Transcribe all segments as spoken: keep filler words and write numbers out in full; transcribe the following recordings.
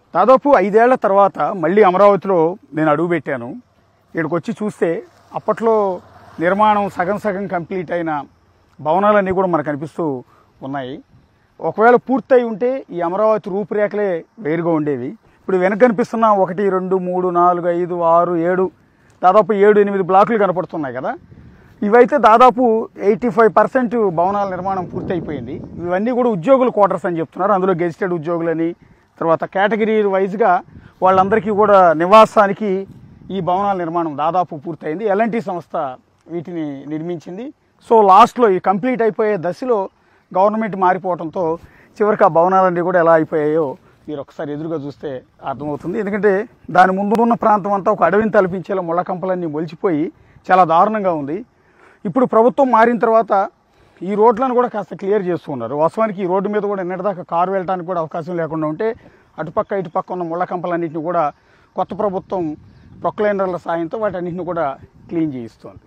దాదాపు ఐదేళ్ల తర్వాత మళ్ళీ అమరావతిలో నేను అడుగుపెట్టాను. ఇక్కడికి వచ్చి చూస్తే అప్పట్లో నిర్మాణం సగం సగం కంప్లీట్ అయిన భవనాలన్నీ కూడా మనకు కనిపిస్తూ ఉన్నాయి. ఒకవేళ పూర్తయి ఉంటే ఈ అమరావతి రూపురేఖలే వేరుగా ఉండేవి. ఇప్పుడు వెనక కనిపిస్తున్న ఒకటి రెండు మూడు నాలుగు ఐదు ఆరు ఏడు దాదాపు ఏడు ఎనిమిది బ్లాకులు కనపడుతున్నాయి కదా. ఇవైతే దాదాపు ఎయిటీ ఫైవ్ పర్సెంట్ భవనాల నిర్మాణం పూర్తయిపోయింది. ఇవన్నీ కూడా ఉద్యోగుల క్వార్టర్స్ అని చెప్తున్నారు. అందులో గెజిటెడ్ ఉద్యోగులని, తర్వాత కేటగిరీ వైజ్గా వాళ్ళందరికీ కూడా నివాసానికి ఈ భవనాల నిర్మాణం దాదాపు పూర్తయింది. ఎల్ఎన్టీ సంస్థ వీటిని నిర్మించింది. సో లాస్ట్లో ఈ కంప్లీట్ అయిపోయే దశలో గవర్నమెంట్ మారిపోవడంతో చివరికి ఆ భవనాలన్నీ కూడా ఎలా అయిపోయాయో మీరు ఒకసారి ఎదురుగా చూస్తే అర్థమవుతుంది. ఎందుకంటే దాని ముందు ఉన్న ప్రాంతం అంతా ఒక అడవిని తలపించేలా ముళ్ళ కంపలన్నీ మొలిచిపోయి చాలా దారుణంగా ఉంది. ఇప్పుడు ప్రభుత్వం మారిన తర్వాత ఈ రోడ్లను కూడా కాస్త క్లియర్ చేస్తూ ఉన్నారు. వాస్తవానికి ఈ రోడ్డు మీద కూడా నిన్నటిదాకా కారు వెళ్ళడానికి కూడా అవకాశం లేకుండా ఉంటే అటుపక్క ఇటుపక్క ఉన్న ముళ్ళ కంపలన్నింటినీ కూడా కొత్త ప్రభుత్వం ప్రొక్లైనర్ల సాయంతో వాటన్నింటిని కూడా క్లీన్ చేయిస్తోంది.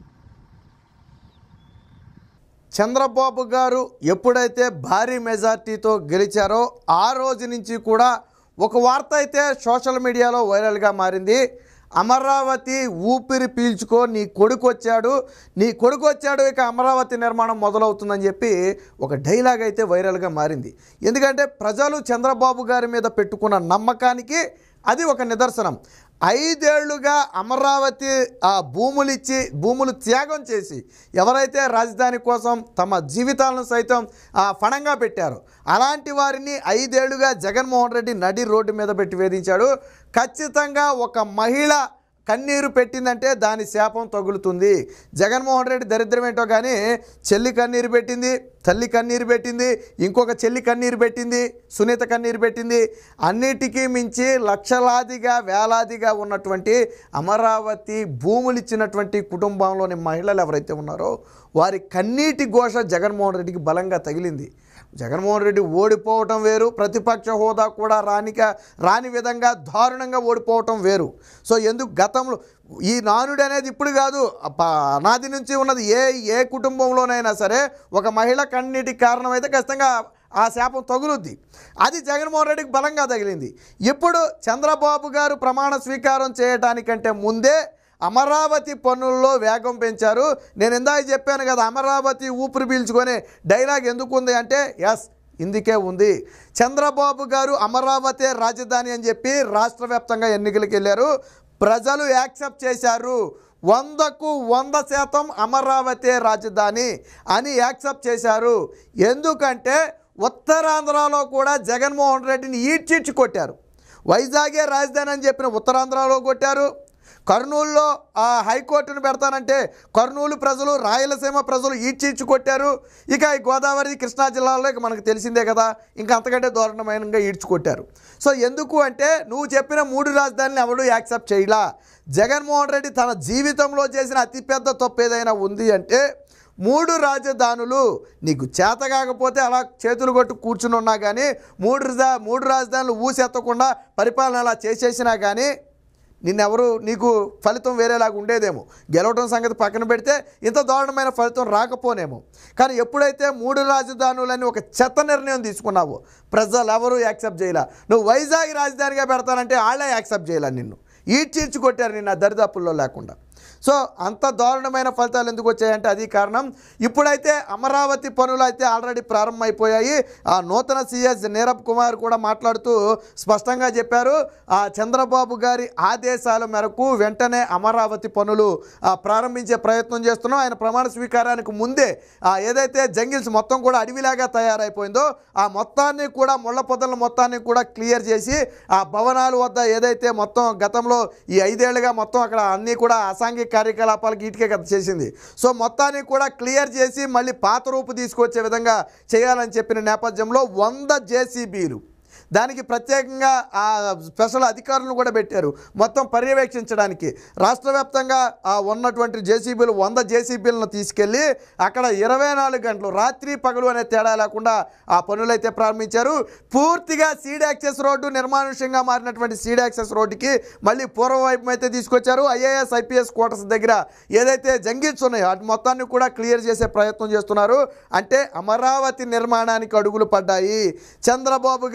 చంద్రబాబు గారు ఎప్పుడైతే భారీ మెజార్టీతో గెలిచారో ఆ రోజు నుంచి కూడా ఒక వార్త అయితే సోషల్ మీడియాలో వైరల్గా మారింది. అమరావతి ఊపిరి పీల్చుకో, నీ కొడుకు వచ్చాడు, నీ కొడుకు వచ్చాడు, ఇక అమరావతి నిర్మాణం మొదలవుతుందని చెప్పి ఒక డైలాగ్ అయితే వైరల్గా మారింది. ఎందుకంటే ప్రజలు చంద్రబాబు గారి మీద పెట్టుకున్న నమ్మకానికి అది ఒక నిదర్శనం. ఐదేళ్లుగా అమరావతి ఆ భూములు ఇచ్చి భూములు త్యాగం చేసి ఎవరైతే రాజధాని కోసం తమ జీవితాలను సైతం ఫణంగా పెట్టారో అలాంటి వారిని ఐదేళ్లుగా జగన్మోహన్ రెడ్డి నడి రోడ్డు మీద పెట్టి వేధించాడు. ఖచ్చితంగా ఒక మహిళ కన్నీరు పెట్టిందంటే దాని శాపం తగులుతుంది. జగన్మోహన్ రెడ్డి దరిద్రం ఏంటో కానీ చెల్లి కన్నీరు పెట్టింది, తల్లి కన్నీరు పెట్టింది, ఇంకొక చెల్లి కన్నీరు పెట్టింది, సునీత కన్నీరు పెట్టింది. అన్నిటికీ మించి లక్షలాదిగా వేలాదిగా ఉన్నటువంటి అమరావతి భూములు ఇచ్చినటువంటి కుటుంబంలోని మహిళలు ఎవరైతే ఉన్నారో వారి కన్నీటి ఘోష జగన్మోహన్ రెడ్డికి బలంగా తగిలింది. జగన్మోహన్ రెడ్డి ఓడిపోవటం వేరు, ప్రతిపక్ష హోదా కూడా రానిక రాని విధంగా దారుణంగా ఓడిపోవటం వేరు. సో ఎందుకు గతంలో ఈ నానుడు అనేది ఇప్పుడు కాదు, అనాది నుంచి ఉన్నది. ఏ ఏ కుటుంబంలోనైనా సరే ఒక మహిళ కన్నీటికి కారణమైతే ఖచ్చితంగా ఆ శాపం తగులుద్ది. అది జగన్మోహన్ రెడ్డికి బలంగా తగిలింది. ఇప్పుడు చంద్రబాబు గారు ప్రమాణ స్వీకారం చేయడానికంటే ముందే అమరావతి పన్నుల్లో వేగం పెంచారు. నేను ఇందాక చెప్పాను కదా, అమరావతి ఊపిరి పీల్చుకొని డైలాగ్ ఎందుకు ఉంది అంటే ఎస్ ఇందుకే ఉంది. చంద్రబాబు గారు అమరావతి రాజధాని అని చెప్పి రాష్ట్ర వ్యాప్తంగా ఎన్నికలకు వెళ్ళారు. ప్రజలు యాక్సెప్ట్ చేశారు. వందకు వంద శాతం అమరావతి రాజధాని అని యాక్సెప్ట్ చేశారు. ఎందుకంటే ఉత్తరాంధ్రలో కూడా జగన్మోహన్ రెడ్డిని ఈడ్చిచ్చి కొట్టారు. వైజాగే రాజధాని అని చెప్పిన ఉత్తరాంధ్రలో కొట్టారు. కర్నూలులో ఆ హైకోర్టును పెడతానంటే కర్నూలు ప్రజలు, రాయలసీమ ప్రజలు ఈడ్చిచ్చి కొట్టారు. ఇక ఈ గోదావరి కృష్ణా జిల్లాలో మనకు తెలిసిందే కదా, ఇంకా అంతకంటే దారుణమైనగా ఈడ్చుకొట్టారు. సో ఎందుకు అంటే నువ్వు చెప్పిన మూడు రాజధానులు ఎవరు యాక్సెప్ట్ చేయలా. జగన్మోహన్ రెడ్డి తన జీవితంలో చేసిన అతిపెద్ద తప్పు ఏదైనా ఉంది అంటే మూడు రాజధానులు. నీకు చేత కాకపోతే అలా చేతులు కొట్టు కూర్చుని ఉన్నా కానీ మూడు మూడు రాజధానులు ఊసెత్తకుండా పరిపాలన అలా చేసేసినా కానీ నిన్నెవరు నీకు ఫలితం వేరేలాగా ఉండేదేమో. గెలవడం సంగతి పక్కన పెడితే ఇంత దారుణమైన ఫలితం రాకపోనేమో. కానీ ఎప్పుడైతే మూడు రాజధానులని ఒక చెత్త నిర్ణయం తీసుకున్నావో ప్రజలు ఎవరు యాక్సెప్ట్ చేయాల. నువ్వు వైజాగ్ రాజధానిగా పెడతానంటే వాళ్ళే యాక్సెప్ట్ చేయాల. నిన్ను ఈడ్చిచ్చి కొట్టారు నిన్న దరిదాపుల్లో లేకుండా. సో అంత దారుణమైన ఫలితాలు ఎందుకు వచ్చాయంటే అది కారణం. ఇప్పుడైతే అమరావతి పనులు అయితే ఆల్రెడీ ప్రారంభమైపోయాయి. ఆ నూతన సీఎస్ నీరబ్ కుమార్ కూడా మాట్లాడుతూ స్పష్టంగా చెప్పారు, ఆ చంద్రబాబు గారి ఆదేశాల మేరకు వెంటనే అమరావతి పనులు ప్రారంభించే ప్రయత్నం చేస్తున్నాం. ఆయన ప్రమాణ స్వీకారానికి ముందే ఏదైతే జంగిల్స్ మొత్తం కూడా అడవిలాగా తయారైపోయిందో ఆ మొత్తాన్ని కూడా ముళ్ళ పొదల మొత్తాన్ని కూడా క్లియర్ చేసి ఆ భవనాల వద్ద ఏదైతే మొత్తం గతంలో ఈ ఐదేళ్లుగా మొత్తం అక్కడ అన్నీ కూడా అసాంఘిక కార్యకలాపాలకు ఇటుకే కదా చేసింది. సో మొత్తాన్ని కూడా క్లియర్ చేసి మళ్ళీ పాత రూపు తీసుకొచ్చే విధంగా చేయాలని చెప్పిన నేపథ్యంలో వంద జేసీబీలు దానికి ప్రత్యేకంగా ఆ స్పెషల్ అధికారులను కూడా పెట్టారు మొత్తం పర్యవేక్షించడానికి. రాష్ట్ర వ్యాప్తంగా ఉన్నటువంటి జేసీబీలు వంద జేసీబీలను తీసుకెళ్ళి అక్కడ ఇరవై నాలుగు గంటలు రాత్రి పగలు అనే తేడా లేకుండా ఆ పనులు అయితే ప్రారంభించారు. పూర్తిగా సీడ్ యాక్సెస్ రోడ్డు నిర్మానుష్యంగా మారినటువంటి సీడ్ యాక్సెస్ రోడ్డుకి మళ్ళీ పూర్వవైపు అయితే తీసుకొచ్చారు. ఐఏఎస్ ఐపీఎస్ క్వార్టర్స్ దగ్గర ఏదైతే జంగిల్స్ ఉన్నాయో వాటి మొత్తాన్ని కూడా క్లియర్ చేసే ప్రయత్నం చేస్తున్నారు. అంటే అమరావతి నిర్మాణానికి అడుగులు పడ్డాయి. చంద్రబాబు గారి ప్రమాణ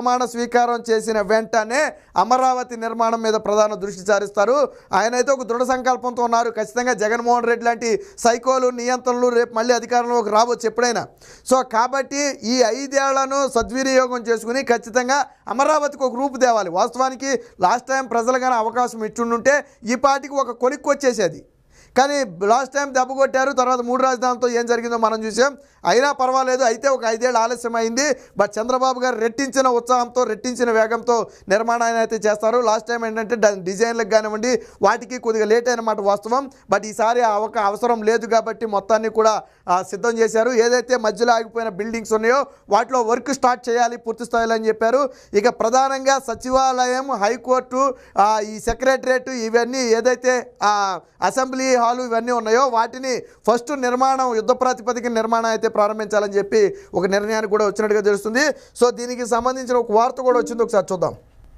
ప్రమాణ స్వీకారం చేసిన వెంటనే అమరావతి నిర్మాణం మీద ప్రధాన దృష్టి సారిస్తారు. ఆయన అయితే ఒక దృఢ సంకల్పంతో ఉన్నారు. ఖచ్చితంగా జగన్మోహన్ రెడ్డి లాంటి సైకోలు నియంత్రణలు రేపు మళ్ళీ అధికారంలోకి రావచ్చు ఎప్పుడైనా. సో కాబట్టి ఈ ఐదేళ్లను సద్వినియోగం చేసుకుని ఖచ్చితంగా అమరావతికి ఒక రూపు తేవాలి. వాస్తవానికి లాస్ట్ టైం ప్రజలుగానే అవకాశం ఇచ్చుండుంటే ఈ పార్టీకి ఒక కొలిక్కి వచ్చేసేది. కానీ లాస్ట్ టైం దెబ్బ కొట్టారు. తర్వాత మూడు రాజధానులతో ఏం జరిగిందో మనం చూసాం. అయినా పర్వాలేదు, అయితే ఒక ఐదేళ్ళు ఆలస్యం అయింది. బట్ చంద్రబాబు గారు రెట్టించిన ఉత్సాహంతో రెట్టించిన వేగంతో నిర్మాణాన్ని అయితే చేస్తారు. లాస్ట్ టైం ఏంటంటే డిజైన్లకు కానివ్వండి వాటికి కొద్దిగా లేట్ అయినమాట వాస్తవం. బట్ ఈసారి ఆ ఒక అవసరం లేదు కాబట్టి మొత్తాన్ని కూడా సిద్ధం చేశారు. ఏదైతే మధ్యలో ఆగిపోయిన బిల్డింగ్స్ ఉన్నాయో వాటిలో వర్క్ స్టార్ట్ చేయాలి పూర్తి స్థాయిలో అని చెప్పారు. ఇక ప్రధానంగా సచివాలయం, హైకోర్టు, ఈ సెక్రటరేట్ ఇవన్నీ ఏదైతే అసెంబ్లీ హాలు ఇవన్నీ ఉన్నాయో వాటిని ఫస్ట్ నిర్మాణం యుద్ధ ప్రాతిపదిక నిర్మాణం అయితే ప్రారంభించాలని చెప్పి ఒక నిర్ణయానికి కూడా వచ్చినట్టుగా తెలుస్తుంది. సో దీనికి సంబంధించిన ఒక వార్త కూడా వచ్చింది, ఒకసారి చూద్దాం.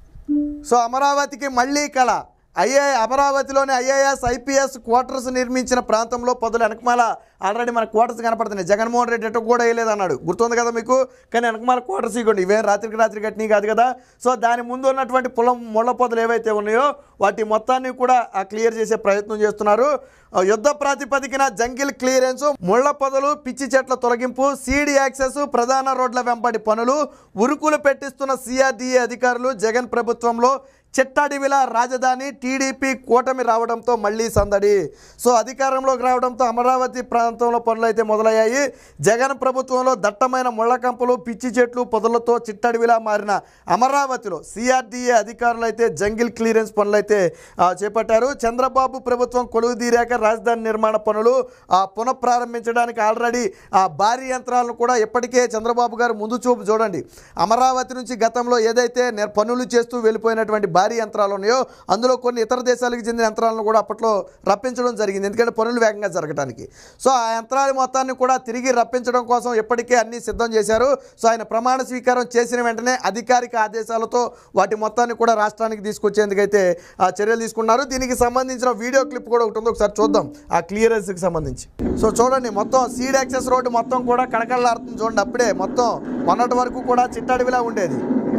సో అమరావతికి మళ్ళీ కళ. ఐఏ అమరావతిలోని ఐఏఎస్ ఐపీఎస్ క్వార్టర్స్ నిర్మించిన ప్రాంతంలో పదుల వెనకమాల ఆల్రెడీ మన క్వార్టర్స్ కనపడుతున్నాయి. జగన్మోహన్ రెడ్డి ఎటు కూడా వేయలేదు అన్నాడు, గుర్తుంది కదా మీకు. కానీ వెనకమాల క్వార్టర్స్ ఇవ్వండి, ఇవే రాత్రికి రాత్రి కట్టినవి కాదు కదా. సో దాని ముందు ఉన్నటువంటి పొలం ముళ్ళ పొదలు ఏవైతే ఉన్నాయో వాటి మొత్తాన్ని కూడా క్లియర్ చేసే ప్రయత్నం చేస్తున్నారు. యుద్ధ ప్రాతిపదికన జంగిల్ క్లియరెన్స్, ముళ్ల పొదలు, పిచ్చి చెట్ల తొలగింపు, సీడీ యాక్సెస్, ప్రధాన రోడ్ల వెంబడి పనులు ఉరుకులు పెట్టిస్తున్న సిఆర్డీఏ అధికారులు. జగన్ ప్రభుత్వంలో చిట్టడివిల రాజధాని, టీడీపీ కూటమి రావడంతో మళ్ళీ సందడి. సో అధికారంలోకి రావడంతో అమరావతి ప్రాంతంలో పనులు అయితే మొదలయ్యాయి. జగన్ ప్రభుత్వంలో దట్టమైన ముళ్ళ కంపలు, పిచ్చి చెట్లు, పొదలతో చిట్టడివిలా మారిన అమరావతిలో సిఆర్డీఏ అధికారులు అయితే జంగిల్ క్లియరెన్స్ పనులు అయితే చేపట్టారు. చంద్రబాబు ప్రభుత్వం కొలువు తీరాక రాజధాని నిర్మాణ పనులు పునఃప్రారంభించడానికి ఆల్రెడీ భారీ యంత్రాలను కూడా ఇప్పటికే చంద్రబాబు గారు ముందు చూపు చూడండి. అమరావతి నుంచి గతంలో ఏదైతే పనులు చేస్తూ వెళ్ళిపోయినటువంటి భారీ యంత్రాలు ఉన్నాయో అందులో కొన్ని ఇతర దేశాలకు చెందిన యంత్రాలను కూడా అప్పట్లో రప్పించడం జరిగింది, ఎందుకంటే పనులు వేగంగా జరగడానికి. సో ఆ యంత్రాల మొత్తాన్ని కూడా తిరిగి రప్పించడం కోసం ఇప్పటికే అన్ని సిద్ధం చేశారు. సో ఆయన ప్రమాణ స్వీకారం చేసిన వెంటనే అధికారిక ఆదేశాలతో వాటి మొత్తాన్ని కూడా రాష్ట్రానికి తీసుకొచ్చేందుకైతే ఆ చర్యలు తీసుకున్నారు. దీనికి సంబంధించిన వీడియో క్లిప్ కూడా ఒకటి ఉంది, ఒకసారి చూద్దాం ఆ క్లియరెన్స్కి సంబంధించి. సో చూడండి, మొత్తం సీడ్ యాక్సెస్ రోడ్డు మొత్తం కూడా కడకడలాడుతుంది చూడండి. అప్పుడే మొత్తం మొన్నటి వరకు కూడా చిట్టడివిలా ఉండేది,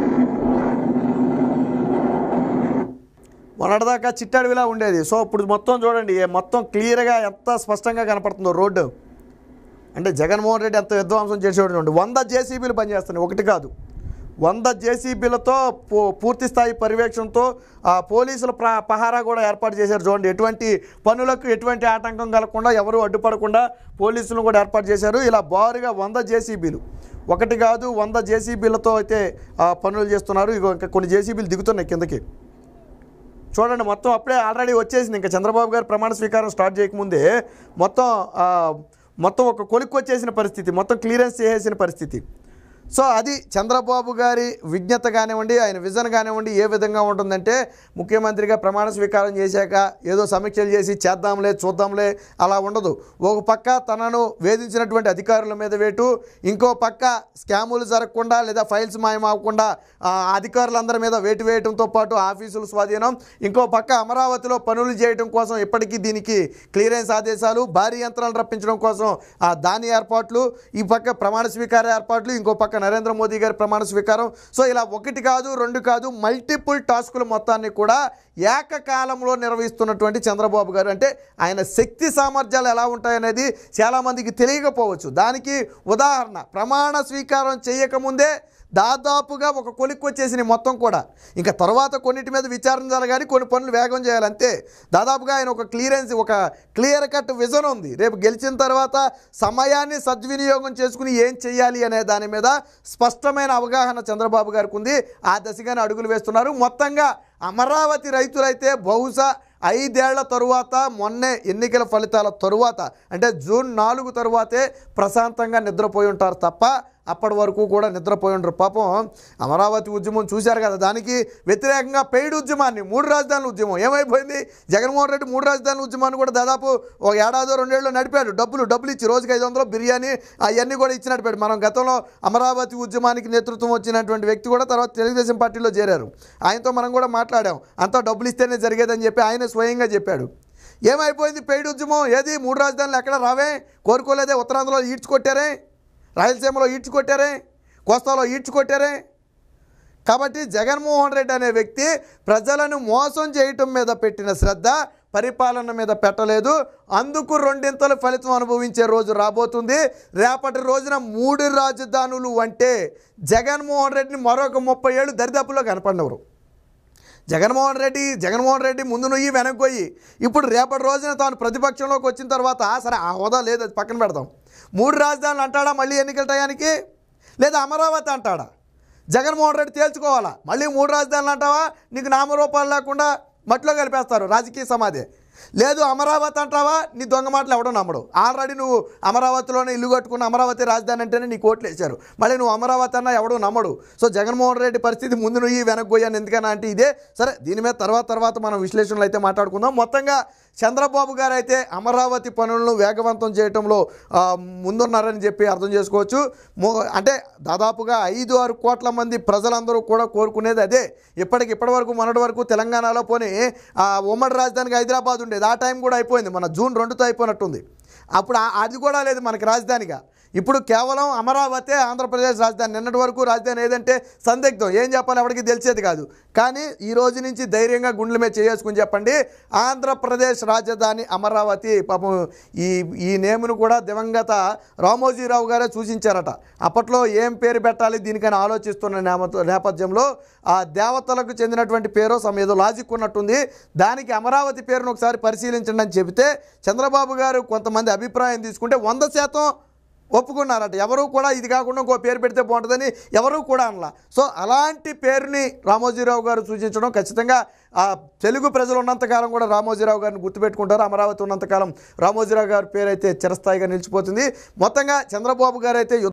మొన్నటిదాకా చిట్టడివిలా ఉండేది. సో ఇప్పుడు మొత్తం చూడండి, మొత్తం క్లియర్గా ఎంత స్పష్టంగా కనపడుతుందో రోడ్డు. అంటే జగన్మోహన్ రెడ్డి ఎంత విధ్వంసం చేసేవాడు చూడండి. వంద జేసీబీలు పనిచేస్తున్నాయి, ఒకటి కాదు వంద జేసీబీలతో పూర్తి స్థాయి పర్యవేక్షణతో పోలీసుల పహారా కూడా ఏర్పాటు చేశారు చూడండి. ఎటువంటి పనులకు ఎటువంటి ఆటంకం కలగకుండా, ఎవరు అడ్డుపడకుండా పోలీసులను కూడా ఏర్పాటు చేశారు. ఇలా బారుగా వంద జేసీబీలు, ఒకటి కాదు వంద జేసీబీలతో అయితే పనులు చేస్తున్నారు. ఇగో ఇంకా కొన్ని జేసీబీలు దిగుతున్నాయి కిందకి చూడండి. మొత్తం అప్పుడే ఆల్రెడీ వచ్చేసింది. ఇంకా చంద్రబాబు గారు ప్రమాణ స్వీకారం స్టార్ట్ చేయకముందే మొత్తం మొత్తం ఒక కొలిక్కి వచ్చేసిన పరిస్థితి, మొత్తం క్లియరెన్స్ చేసేసిన పరిస్థితి. సో అది చంద్రబాబు గారి విజ్ఞత కానివ్వండి, ఆయన విజన్ కానివ్వండి ఏ విధంగా ఉంటుందంటే, ముఖ్యమంత్రిగా ప్రమాణ స్వీకారం చేశాక ఏదో సమీక్షలు చేసి చేద్దాంలే చూద్దాంలే అలా ఉండదు. ఒక పక్క తనను వేధించినటువంటి అధికారుల మీద వేటు, ఇంకో పక్క స్కాములు జరగకుండా లేదా ఫైల్స్ మాయమవ్వకుండా అధికారులందరి మీద వేటు వేయడంతో పాటు ఆఫీసులు స్వాధీనం, ఇంకో పక్క అమరావతిలో పనులు చేయడం కోసం ఇప్పటికీ దీనికి క్లియరెన్స్ ఆదేశాలు, భారీ యంత్రాలను రప్పించడం కోసం దాని ఏర్పాట్లు, ఈ పక్క ప్రమాణ స్వీకార ఏర్పాట్లు, ఇంకో పక్క నరేంద్ర మోదీ గారి ప్రమాణ స్వీకారం. సో ఇలా ఒకటి కాదు రెండు కాదు మల్టిపుల్ టాస్కుల మొత్తాన్ని కూడా ఏకకాలంలో నిర్వహిస్తున్నటువంటి చంద్రబాబు గారు, అంటే ఆయన శక్తి సామర్థ్యాలు ఎలా ఉంటాయనేది చాలామందికి తెలియకపోవచ్చు. దానికి ఉదాహరణ ప్రమాణ స్వీకారం చేయకముందే దాదాపుగా ఒక కొలిక్కి వచ్చేసినాయి మొత్తం కూడా. ఇంకా తర్వాత కొన్నిటి మీద విచారణ జరగాలి, కొన్ని పనులు వేగం చేయాలి అంతే. దాదాపుగా ఆయన ఒక క్లియరెన్స్, ఒక క్లియర్ కట్ విజన్ ఉంది. రేపు గెలిచిన తర్వాత సమయాన్ని సద్వినియోగం చేసుకుని ఏం చేయాలి అనే దాని మీద స్పష్టమైన అవగాహన చంద్రబాబు గారికి ఉంది. ఆ దశగానే అడుగులు వేస్తున్నారు. మొత్తంగా అమరావతి రైతులైతే బహుశా ఐదేళ్ల తరువాత, మొన్నే ఎన్నికల ఫలితాల తరువాత అంటే జూన్ నాలుగు తరువాతే ప్రశాంతంగా నిద్రపోయి ఉంటారు తప్ప అప్పటి వరకు కూడా నిద్రపోయి ఉంటారు. పాపం అమరావతి ఉద్యమం చూశారు కదా, దానికి వ్యతిరేకంగా పెయిడ్ ఉద్యమాన్ని, మూడు రాజధానుల ఉద్యమం ఏమైపోయింది. జగన్మోహన్ రెడ్డి మూడు రాజధానుల ఉద్యమాన్ని కూడా దాదాపు ఒక ఏడాదో రెండేళ్ళు నడిపాడు. డబ్బులు డబ్బులు ఇచ్చి రోజుకి ఐదు వందలు బిర్యానీ అవన్నీ కూడా ఇచ్చి నడిపాడు. మనం గతంలో అమరావతి ఉద్యమానికి నేతృత్వం వచ్చినటువంటి వ్యక్తి కూడా తర్వాత తెలుగుదేశం పార్టీలో చేరారు. ఆయనతో మనం కూడా మాట్లాడాం. అంతా డబ్బులు ఇస్తేనే జరిగేదని చెప్పి ఆయన స్వయంగా చెప్పాడు. ఏమైపోయింది పెయిడ్ ఉద్యమం? ఏది మూడు రాజధానులు ఎక్కడ రావే, కోరుకోలేదే. ఉత్తరాంధ్రలో ఈడ్చుకొట్టారే, రాయలసీమలో ఈడ్చుకొట్టారే, కోస్తాలో ఈడ్చుకొట్టారే. కాబట్టి జగన్మోహన్ రెడ్డి అనే వ్యక్తి ప్రజలను మోసం చేయటం మీద పెట్టిన శ్రద్ధ పరిపాలన మీద పెట్టలేదు. అందుకు రెండింతల ఫలితం అనుభవించే రోజు రాబోతుంది. రేపటి రోజున మూడు రాజధానులు అంటే జగన్మోహన్ రెడ్డిని మరొక ముప్పై ఏళ్ళు దరిదాపుల్లో కనపడినవరు. జగన్మోహన్ రెడ్డి జగన్మోహన్ రెడ్డి ముందు నుయ్యి వెనక్కొయ్యి ఇప్పుడు రేపటి రోజున తాను ప్రతిపక్షంలోకి వచ్చిన తర్వాత సరే ఆ హోదా లేదు, అది పక్కన పెడదాం. మూడు రాజధానులు అంటాడా మళ్ళీ ఎన్నికల టయానికి, లేదా అమరావతి అంటాడా? జగన్మోహన్ రెడ్డి తేల్చుకోవాలా. మళ్ళీ మూడు రాజధానులు అంటావా, నీకు నామరూపాలు లేకుండా మట్టిలో కలిపేస్తారు రాజకీయ సమాధి. లేదు అమరావతి అంటావా, నీ దొంగ మాటలు ఎవడో నమ్మడు. ఆల్రెడీ నువ్వు అమరావతిలోనే ఇల్లు కట్టుకున్న అమరావతి రాజధాని అంటేనే నీ కోట్లు వేశారు. మళ్ళీ నువ్వు అమరావతి అన్నా ఎవడో నమ్మడు. సో జగన్మోహన్ రెడ్డి పరిస్థితి ముందు నువ్వు వెనక్కి ఎందుకన్నా అంటే ఇదే. సరే దీని మీద తర్వాత తర్వాత మనం విశ్లేషణలు అయితే మాట్లాడుకుందాం. మొత్తంగా చంద్రబాబు గారు అయితే అమరావతి పనులను వేగవంతం చేయడంలో ముందున్నారని చెప్పి అర్థం చేసుకోవచ్చు. అంటే దాదాపుగా ఐదు ఆరు కోట్ల మంది ప్రజలందరూ కూడా కోరుకునేది అదే. ఇప్పటికి ఇప్పటి వరకు మొన్నటి వరకు తెలంగాణలో పోనీ ఉమ్మడి రాజధానికి హైదరాబాద్ ఉండేది. ఆ టైం కూడా అయిపోయింది, మన జూన్ రెండుతో అయిపోయినట్టుంది. అప్పుడు అది కూడా లేదు మనకి రాజధానిగా. ఇప్పుడు కేవలం అమరావతి ఆంధ్రప్రదేశ్ రాజధాని. నిన్నటి వరకు రాజధాని ఏదంటే సందిగ్ధం, ఏం చెప్పాలి ఎవరికి తెలిసేది కాదు. కానీ ఈ రోజు నుంచి ధైర్యంగా గుండెల మీద చేసుకుని చెప్పండి, ఆంధ్రప్రదేశ్ రాజధాని అమరావతి. పాపం ఈ ఈ నేమును కూడా దివంగత రామోజీరావు గారే సూచించారట. అప్పట్లో ఏం పేరు పెట్టాలి దీనికని ఆలోచిస్తున్న నేపథ్యంలో ఆ దేవతలకు చెందినటువంటి పేరు సమ ఏదో లాజిక్ ఉన్నట్టుంది. దానికి అమరావతి పేరును ఒకసారి పరిశీలించండి అని చెబితే చంద్రబాబు గారు కొంతమంది అభిప్రాయం తీసుకుంటే వంద శాతం ఒప్పుకున్నారట. ఎవరు కూడా ఇది కాకుండా ఇంకో పేరు పెడితే బాగుంటుందని ఎవరు కూడా అనలా. సో అలాంటి పేరుని రామోజీరావు గారు సూచించడం ఖచ్చితంగా తెలుగు ప్రజలు ఉన్నంతకాలం కూడా రామోజీరావు గారిని గుర్తుపెట్టుకుంటారు. అమరావతి ఉన్నంతకాలం రామోజీరావు గారి పేరు అయితే చిరస్థాయిగా నిలిచిపోతుంది. మొత్తంగా చంద్రబాబు గారు అయితే